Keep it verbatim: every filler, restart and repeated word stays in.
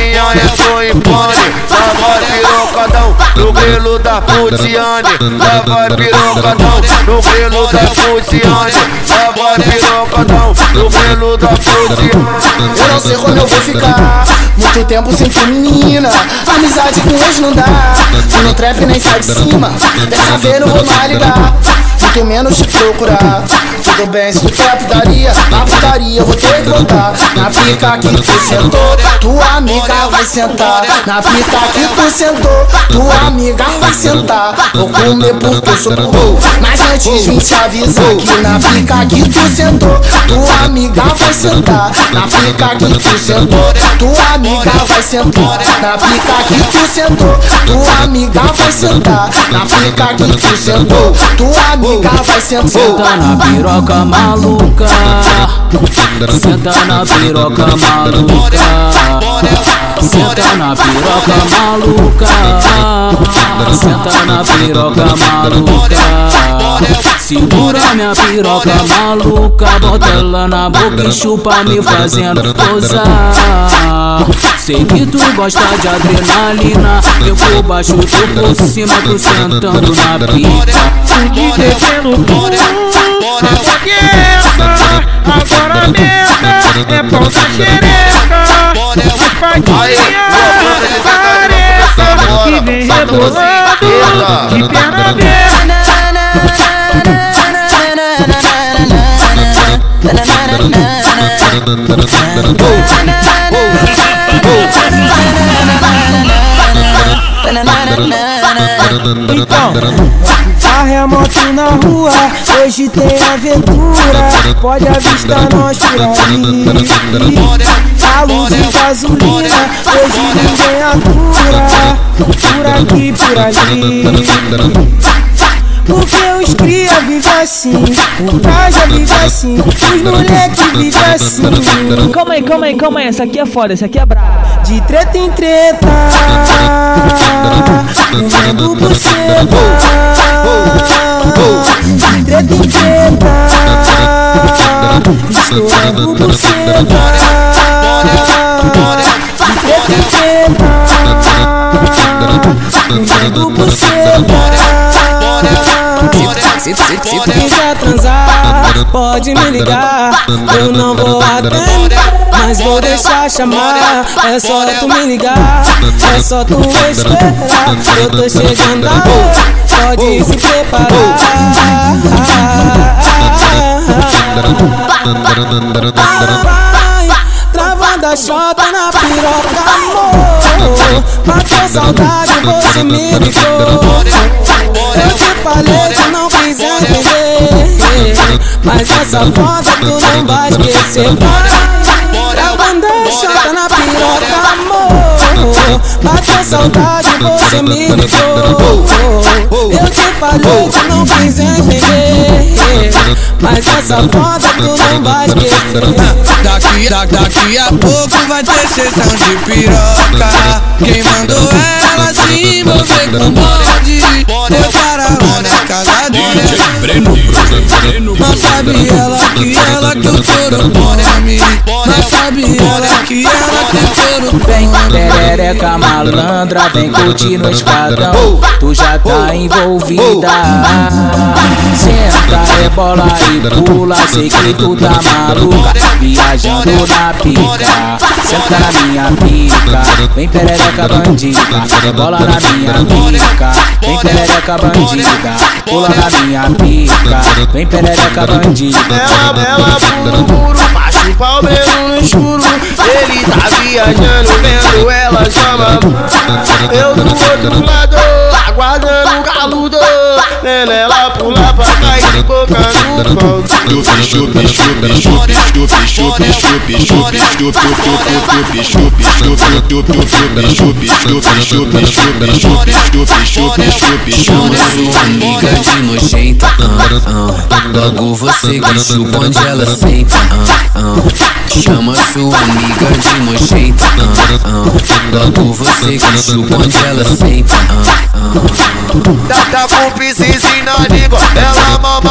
novinha entrou em pane. Lá vai pirocadão no grelo da Putiane. Lá vai pirocadão no grelo da Putiane. Lá vai pirocadão no grelo da Putiane. Eu não sei como eu vou ficar, muito tempo sem ter menina. Amizade com ex não dá, se no trap nem sai de cima. Dessa vez não vou mais ligar, muito menos te procurar. Tudo bem se tu quer putaria, na putaria eu vou ter que voltar. Na pica que tu sentou, tua amiga vai sentar. Na pica que tu sentou, tua amiga vai sentar. Vou comer porque eu sou burro, mas antes vim te avisar que na pica que tu sentou, tua amiga vai sentar. Na pica que tu sentou, tua amiga vai sentar. Na pica que tu sentou, tua amiga vai sentar. Na pica que tu sentou, tua amiga vai sentar. Senta na piroca maluca, senta na piroca maluca, senta na piroca maluca, senta na piroca maluca. Segura minha piroca maluca, bota ela na boca e chupa me fazendo gozar. Sei que tu gosta de adrenalina, eu por baixo, tu por cima, tu sentando na pica. De descendo bora, agora meta, é pau da xereca. As patinhas pareça que vem rebolando de perna aberta. Então, carre a moto na rua, hoje tem aventura. Pode avistar nós por aí. A luz de gasolina, hoje ninguém atura. Por aqui, por ali. Porque os cria vivem assim, o Caja vive assim, os moleque vivem assim. Calma aí, calma aí, calma aí, essa aqui é foda, essa aqui é braba. De treta em treta, comendo buceta. De treta em treta, estourando buceta. De treta em treta, comendo buceta. Se, se, se tu quiser transar, pode me ligar. Eu não vou atender, mas vou deixar chamar. É só tu me ligar, é só tu esperar. Eu tô chegando aí, pode se preparar. Vai, travando a chota na piroca, amor. Matou saudade, você me ligou. Eu te falei, tu não quis entender, mas essa foda tu não vai esquecer. Gravando a chota na piroca, amor. Bateu saudade, você me ligou. Eu te falei, tu não quis entender, mas essa foda tu não vai esquecer. Daqui, da, daqui a pouco vai ter sessão de piroca. Quem mandou ela se envolver com bode foi para lá na casa dele. Não sabe ela que ela que o touro come. Não sabe ela que ela que o touro Vem, perereca malandra, vem curtir no escadão. Tu já tá envolvida. Senta, rebola e pula, sei que tu tá maluca, viajando na pica. Senta na minha pica, vem perereca bandida, rebola na minha pica. Vem perereca bandida, pula na minha pica. Vem perereca bandida. Ela, ela, burro, baixo o palmeiro no escuro. Ele tá viajando, vendo ela chama. Eu do outro lado, aguardando o galudo. Vendo ela pular pra cá e de boca no pau. Chupi, chupi, chupi, chupi, chupi, chupi, chupi, chupi, chupi, chupi, chupi, chupi, chupi, chupi. Chama sua amiga de nojenta, ah, ah. Logo você que chupa onde ela senta, ah, ah. Chama sua amiga de nojenta, ah, ah. Logo você que chupa onde ela senta, ah, ah. Tá, tá com piscis na língua, ela mama